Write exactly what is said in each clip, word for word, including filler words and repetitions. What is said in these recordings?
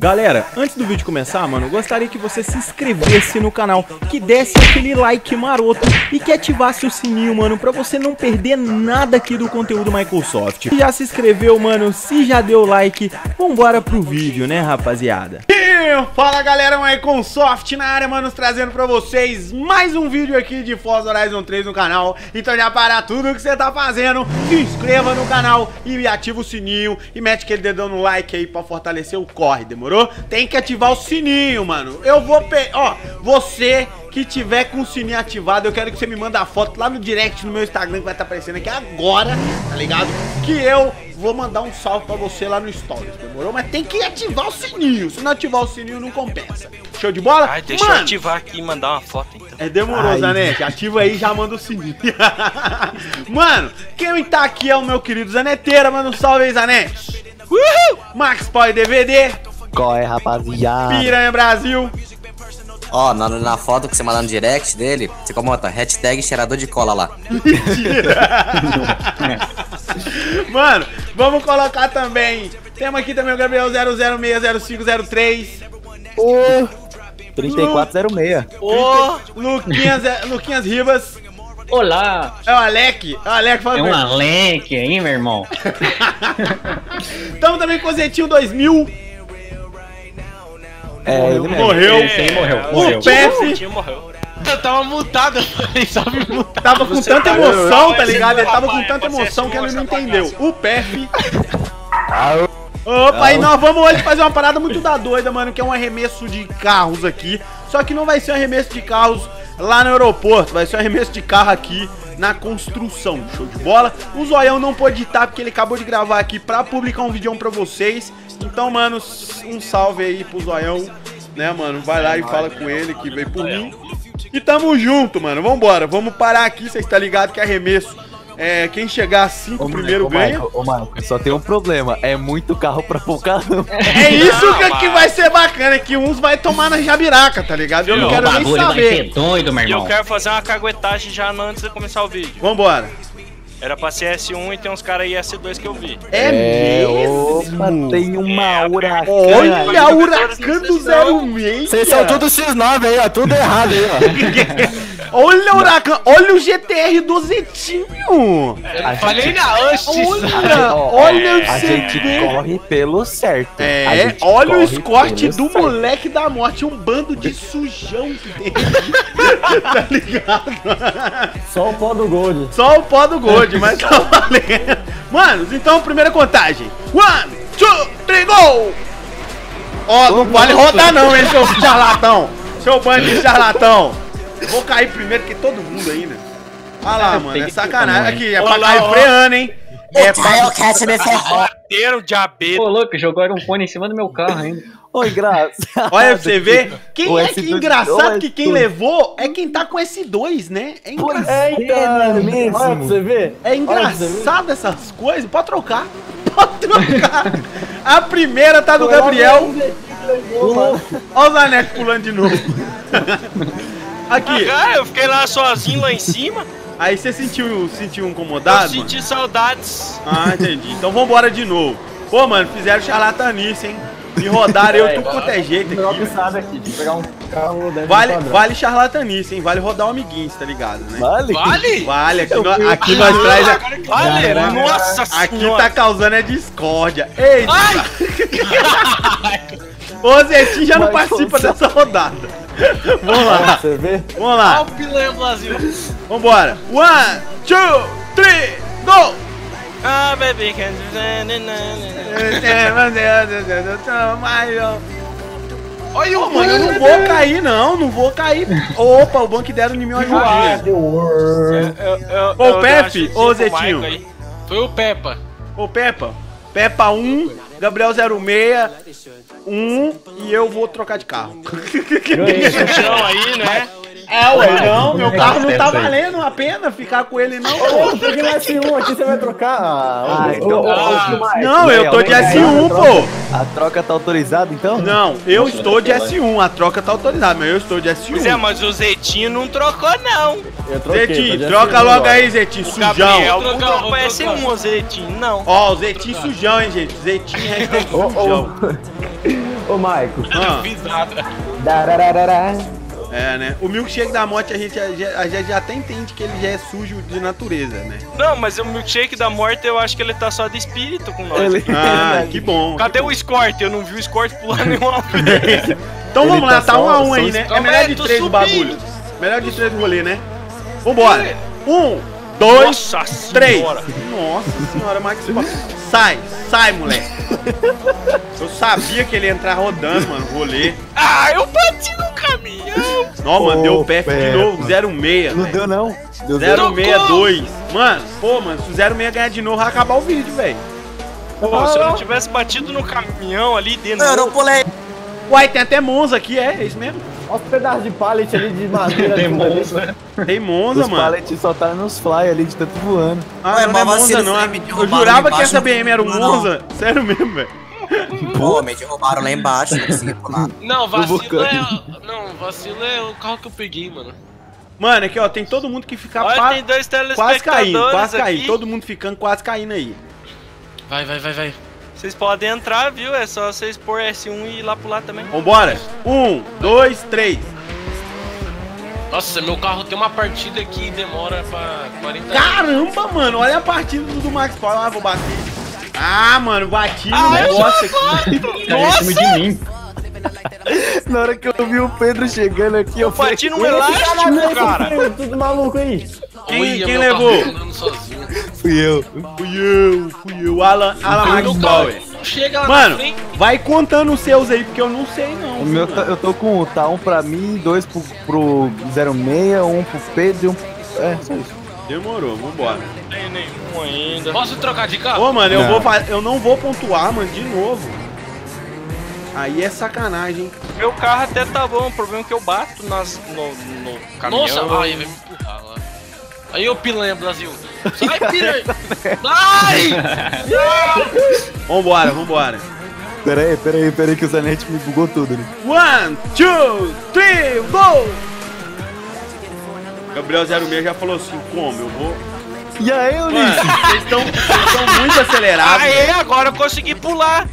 Galera, antes do vídeo começar, mano, eu gostaria que você se inscrevesse no canal, que desse aquele like maroto e que ativasse o sininho, mano, pra você não perder nada aqui do conteúdo Microsoft. Se já se inscreveu, mano, se já deu like, vambora pro vídeo, né, rapaziada? Fala galera, Microsoft na área, mano, trazendo pra vocês mais um vídeo aqui de Forza Horizon três no canal. Então já para tudo que você tá fazendo, se inscreva no canal e ativa o sininho e mete aquele dedão no like aí pra fortalecer o corre, demorou? Tem que ativar o sininho, mano. Eu vou pe... Ó, você que tiver com o sininho ativado, eu quero que você me manda a foto lá no direct no meu Instagram, que vai estar aparecendo aqui agora, tá ligado? Que eu vou mandar um salve pra você lá no Stories, demorou? Mas tem que ativar o sininho. Se não ativar o sininho, não compensa. Show de bola? Ai, deixa mano, eu ativar aqui e mandar uma foto, então. É, demorou, Zanetti. Ativa aí e já manda o sininho. Mano, quem tá aqui é o meu querido Zaneteira. Manda um salve aí, Zanetti. Uhul! Max Power D V D. Qual é, rapaziada? Piranha Brasil. Ó, oh, na, na foto que você mandar no direct dele, você comenta hashtag cheirador de cola lá. Mentira! Mano, vamos colocar também. Temos aqui também o Gabriel zero zero seis zero cinco zero três. Ô, trinta e quatro zero seis. Ô, Luquinhas, Luquinhas Rivas. Olá! É o Alec? É o Alec, fala É um Alec aí, meu irmão. Tamo também com o Zetinho dois mil. É, ele morreu. Esse aí morreu. O morreu. P F. morreu. Eu tava mutado, sabe mutado. Tava com tanta emoção, tá ligado? Ele tava com tanta emoção que ele não entendeu. O P F. Opa, e nós vamos hoje fazer uma parada muito da doida, mano, que é um arremesso de carros aqui. Só que não vai ser um arremesso de carros lá no aeroporto, vai ser um arremesso de carro aqui na construção. Show de bola? O Zoião não pôde estar porque ele acabou de gravar aqui pra publicar um vídeo pra vocês. Então, mano, um salve aí pro Zoião, né, mano? Vai lá e fala com ele que veio por mim. E tamo junto, mano. Vambora, vamos parar aqui, vocês estão ligados que arremesso. É, quem chegar a cinco primeiro ganha. Ô, Marco, só tem um problema, é muito carro pra pouca não. É isso não, que, que vai ser bacana, é que uns vai tomar na jabiraca, tá ligado? Eu não, não quero nem saber. Vai ser doido, meu irmão. E eu quero fazer uma caguetagem já antes de começar o vídeo. Vambora. Era pra ser S um e tem uns caras aí S dois que eu vi. É, é mesmo? Opa, tem uma é, Huracan. Olha a Huracan do zero seis. Vocês são tudo X nove aí, ó, tudo errado aí, ó. Olha o Huracan, olha o G T R do Zetinho. É, falei na antes. Olha, olha o A gente corre pelo certo. É, olha o escorte do certo. Moleque da morte, um bando de sujão que tem aqui. Tá ligado? Só o pó do Gold. Só o pó do Gold, mas tá valendo. Manos, então primeira contagem. One, two, three, go! Ó, oh, não vale rodar não, hein, seu charlatão. Seu bando de charlatão. Vou cair primeiro que todo mundo aí, né? Olha lá, mano, é sacanagem. Aqui, é pra cair freando, hein? É pra... Eu quero te me ferrar. Bateram de abelha. Pô, louco, jogou um fone em cima do meu carro ainda. Oi, engraçado. Olha pra você ver. Quem é que engraçado que quem levou é quem tá com S dois, né? É engraçado. É, então, mesmo. Olha pra você ver. É engraçado essas coisas. Pode trocar. Pode trocar. A primeira tá do Gabriel. Olha o Zanetti pulando de novo. Aqui. Ah, eu fiquei lá sozinho lá em cima. Aí você sentiu, sentiu incomodado? Eu senti mano? saudades. Ah, entendi. Então vambora de novo. Pô, mano, fizeram charlatanice, hein? Me rodaram eu tudo quanto é jeito aqui. Sabe aqui, de pegar um carro vale, vale charlatanice, hein? Vale rodar o amiguinho, tá ligado, né? Vale? Vale? Vale, aqui, no, aqui nós traz a... Vale, nossa Aqui senhora. tá causando é discórdia. Eita! Ô, Zetinho já não Mas participa você... dessa rodada. Vamos lá. Você vê? Vamos lá. Olha o Pilanha Brasil. Vambora. One, two, three, go! Ah, baby, can Olha, oh, mano, eu não vou cair, não. Não vou cair. Opa, o banco deram em mim uma ajudinha. Ô, o Pepe, ô, Zetinho. Foi o Peppa. Ô, Peppa. Peppa um, Gabriel zero seis, um e eu vou trocar de carro. Chão aí, né? É, ué, não, meu carro não tá valendo a pena ficar com ele, não. Ô, tô aqui no S um aqui, você vai trocar? Ah, Ah, então- Não, eu tô de S um, pô. A troca tá autorizada, então? Não, eu estou de S um, a troca tá autorizada, mas eu estou de S um. Pois é, mas o Zetinho não trocou, não. Eu troquei, tô Zetinho, de troca S um logo agora. aí, Zetinho, O sujão. Gabriel Vou trocar, mudou vou pra S um, o Zetinho não. Ó, o Zetinho sujão, hein, gente. Zetinho, hashtag Ô, sujão. ô, Ô, Maico. Eu Ah. não fiz nada. Darararará. É, né? O milkshake da morte a gente já, já- a gente já até entende que ele já é sujo de natureza, né? Não, mas o milkshake da morte eu acho que ele tá só de espírito com nós. Ele- Ah, que bom. Cadê o escort? Eu não vi o escort pular nenhuma vez. Então vamos Ele lá, tá tá um a só- um só aí, os- né? É Calma melhor aí, de tô três o subindo. bagulho. Melhor de três o rolê, né? Vambora. Um, dois, Nossa três. senhora. Nossa senhora, Max. Sai, sai, moleque. Eu sabia que ele ia entrar rodando, mano, o rolê. Ah, eu bati no caminhão. Não, mano, Ô, deu o P F de Peppa. novo, zero seis, Não velho. deu, não. Deu zero seis dois. Mano, pô, mano, se o zero seis ganhar de novo, vai acabar o vídeo, velho. Pô, se eu não tivesse batido no caminhão ali dentro. Eu não pulei. Uai, tem até Monza aqui, é? É isso mesmo? Olha os pedaços de pallet ali de madeira. Tem tudo monstro, ali. né? Tem Monza, Os mano. pallets só tá nos fly ali de tanto voando. Ah, Ué, não é mas Monza vacilo, não. você me Eu derrubaram jurava lá que embaixo, essa B M era um não, não. Monza. Sério mesmo, velho. Pô, me derrubaram lá embaixo, não consegui pular. Não, vacilo vulcão. é. Não, vacilo é o carro que eu peguei, mano. Mano, aqui ó, tem todo mundo que fica Olha, pa- tem dois quase telespectadores caindo, quase aqui. caindo. Todo mundo ficando quase caindo aí. Vai, vai, vai, vai. Vocês podem entrar, viu? É só vocês pôr S um e ir lá pular também. Vambora. Um, dois, três. Nossa, meu carro tem uma partida que demora pra quarenta Caramba, mano, olha a partida do Max Paulo. Ah, vou bater. Ah, mano, bati no Ah, eu negócio aqui. Caiu em cima de mim. Na hora que eu vi o Pedro chegando aqui, eu Eu falei... bati num Esse cara elástico, aí, cara. tudo, tudo maluco aí. Quem, Olha, quem meu carro levou? andando sozinho. Fui eu. Fui eu, fui eu. Alan, Alan Max Meu Power. carro não chega lá Mano, na frente. vai contando os seus aí, porque eu não sei não. O meu, tá- eu tô com tá um pra mim, dois pro, pro zero seis, um pro Pedro e um pro... É, só isso. Demorou, vambora. Não tem nenhum ainda. Posso trocar de carro? Ô, mano, eu, Não. vou fa- eu não vou pontuar, mano, de novo. Aí é sacanagem, hein? Meu carro até tá bom, o problema é que eu bato nas, no, no caminhão. Nossa, ai, vai me empurrar lá. Aí, ô pilanha, Brasil. Sai, piranha. Sai! Vambora, vambora. Pera aí, pera aí, pera aí que o Zanetti me bugou tudo ali. One, two, three, go! Gabriel zero seis já falou assim, como? Eu vou... E aí, Mano, Ulisses? vocês estão vocês estão muito acelerados. Aê, agora eu consegui pular.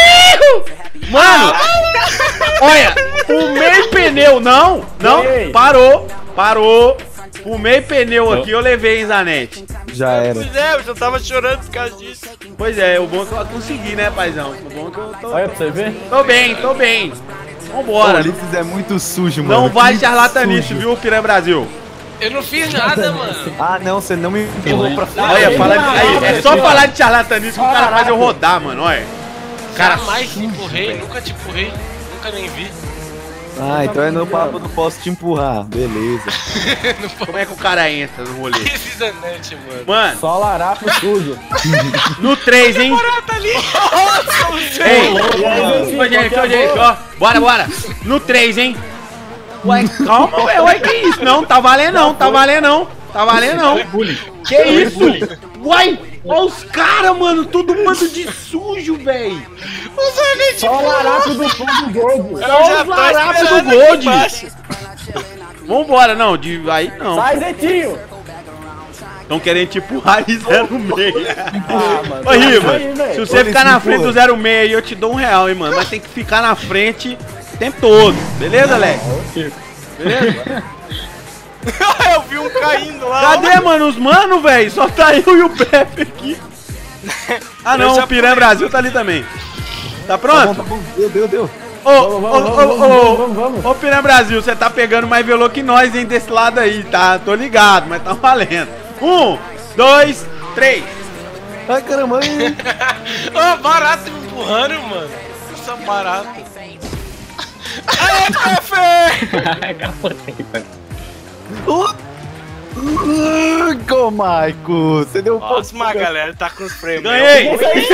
Mano, olha, o meio pneu, não, não, Ei. parou, parou. O meio pneu aqui eu levei, hein, Zanetti. Já era. Pois é, eu já tava chorando por causa disso. Pois é, o bom é que eu consegui, né, paizão? O bom é que eu tô... Olha pra você ver. Tô bem, tô bem. O Vambora. Ulisses é muito sujo, mano. Não vale Que charlatanice, sujo. viu, Piranha Brasil? Eu não fiz nada, mano. Ah, não, você não me empurrou pra frente. Olha, fala de... aí, é só falar de charlatanice que o cara faz eu rodar, mano, olha. Cara, jamais te empurrei, nunca te empurrei, nunca nem vi. Ah, então é no papo do posso te empurrar. Beleza. Como é que o cara entra no rolê? Esse Zanetti, mano. Mano, Só laraco sujo. no três, hein? Tá ali. Ei, E aí, gente, ô, gente, qual ô, que é a gente, boa? ó. Bora, bora. No três, hein? Ué, calma, ué, ué, que isso? Não, tá valendo não, tá valendo não. Tá valendo não. Que isso? Uai, olha os caras, mano, todo mundo de sujo, véi. Só laraco do fundo gold. Olha os larapos do Gold. Vambora, não, de aí não. Sai, Zetinho. Estão querendo te empurrar de zero seis. Ah, mano. Ô, Riva, Sai aí, velho. se você Olha ficar esse na frente do empurra. zero seis aí, eu te dou um real, hein, mano. Mas tem que ficar na frente o tempo todo. Beleza, Leque? Beleza? Eu vi um caindo lá. Cadê, mano, os mano, velho? Só tá eu e o Pepe aqui. Ah, não, Eu já o Piranha pulei. Brasil tá ali também. Tá Tá bom, pronto? tá bom. Deu, deu, deu. Ô, ô, Vamos, ô, vamos, ô, vamos, ô, vamos, vamos. ô, Piranha Brasil, você tá pegando mais veloz que nós, hein, desse lado aí, tá? Tô ligado, mas tá valendo. Um, dois, três. Ai, caramba. ai. Ô, barato me empurrando, mano. Essa barata. Aê, Pepe! Capotei, velho. Ô, Maico, você deu um pouco. Nossa, mas a galera tá com os prêmios. Ganhei! Esse aí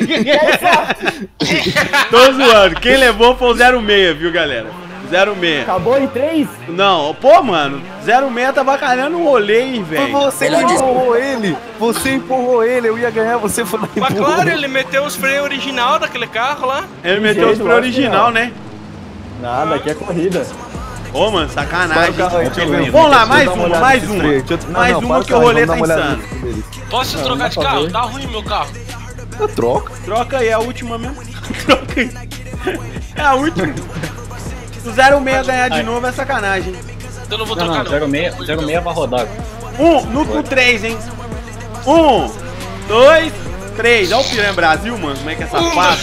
só. Tô zoando. Quem levou foi o zero seis, viu, galera? zero seis. Acabou em três? Não, pô, mano, zero seis tá bacalhando o rolê, hein, Foi velho. você que Melhor de- empurrou ele. Você empurrou ele, eu ia ganhar, você foi lá e Mas empurrou. claro, ele meteu os freios original daquele carro lá. Ele meteu os jeito, pro lógico que original, não. né? Nada, aqui é corrida. Ô, mano, Para sacanagem. o carro aí, deixa eu ver. Vamos lá, Deixa eu mais dar uma, olhada mais nesse uma. freio. Deixa eu- não, Mais não, uma para que o o carro, rolê vamos tá dar uma olhada insano. nesse deles. Posso Não, trocar não de dá pra carro? ver. Tá ruim meu carro. Eu troco. Troca aí, a última mesmo. Troca aí. É a última. O zero seis ganhar de novo é sacanagem. Eu não vou Não, trocar não, zero seis, zero seis vai rodar. Um, no, no três, hein? Um, dois, três. Olha o Piranha Brasil, mano. Como é que é safado?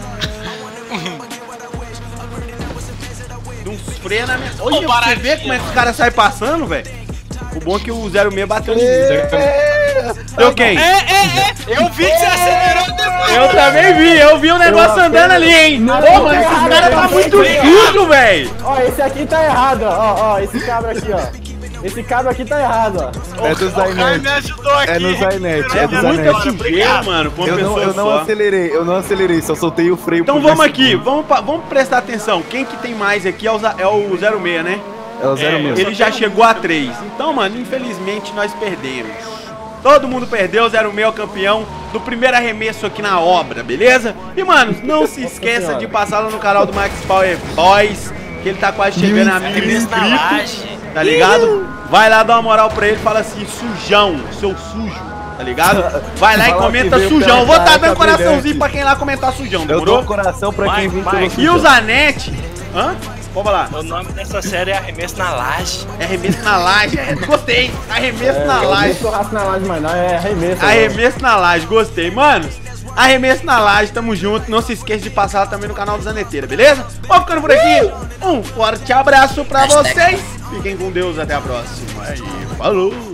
Dá uns freia na minha. Olha, pra você ver como é que os caras saem passando, velho. O bom é que o zero seis bateu em mim. Deu quem? É, é, é! Eu vi que você acelerou depois! Eu também vi, eu vi o negócio andando ali, hein? Pô, mano, esse cara tá muito sujo, velho! Ó, esse aqui tá errado, ó. Ó, ó, esse cabra aqui, ó. Esse cabra aqui tá errado, ó. É do O cara me Zainet. ajudou aqui! É no Zainet. É É do muita Zainet. sujeira, mano, pra uma Eu não, pessoa eu não só. acelerei, eu não acelerei, só soltei o freio. Então por vamos dois aqui, segundos. vamos, pa- vamos prestar atenção. Quem que tem mais aqui é o, za- é o zero seis, né? É o zero seis. Ele já chegou a três. Então, mano, infelizmente nós perdemos. Todo mundo perdeu, o zero seis é o campeão do primeiro arremesso aqui na obra, beleza? E, mano, não se esqueça de passar lá no canal do Max Power Boys, que ele tá quase chegando a mil Arremesso na inscritos, laje. tá ligado? Vai lá dar uma moral pra ele e fala assim, sujão, seu sujo, tá ligado? Vai lá e Fala comenta que veio sujão. pela Vou tá cara, dando coraçãozinho brilhante. pra quem lá comentar sujão, Eu dou demorou? um coração pra quem vir Vai, pelo vai. E o Zanetti? Hã? Pode falar. O nome dessa série é Arremesso na Laje. É arremesso na laje. É, gostei. Arremesso na Não laje. é churrasco na laje, mas não, é arremesso. Arremesso na laje. Gostei. Manos, arremesso na laje. Tamo junto. Não se esqueça de passar lá também no canal do Zaneteira, beleza? Vou ficando por aqui. Um forte abraço pra vocês. Fiquem com Deus. Até a próxima. Aí, falou.